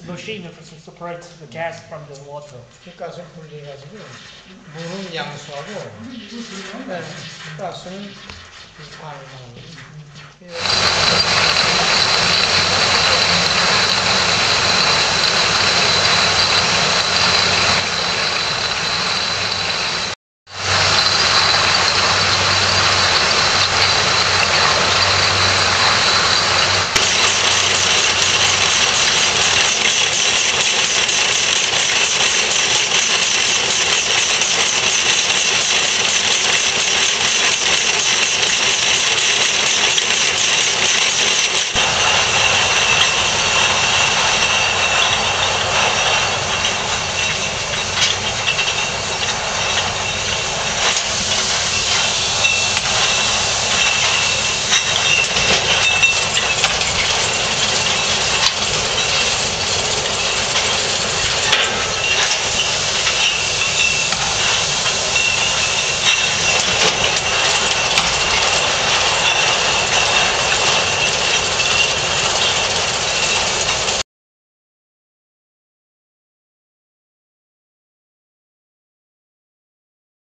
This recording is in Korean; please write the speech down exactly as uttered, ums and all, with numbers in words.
machine to separate the gas from the water. 뒷가스를 분리해가지고 물은 양수하고 네, 가스는 반을 나옵니다.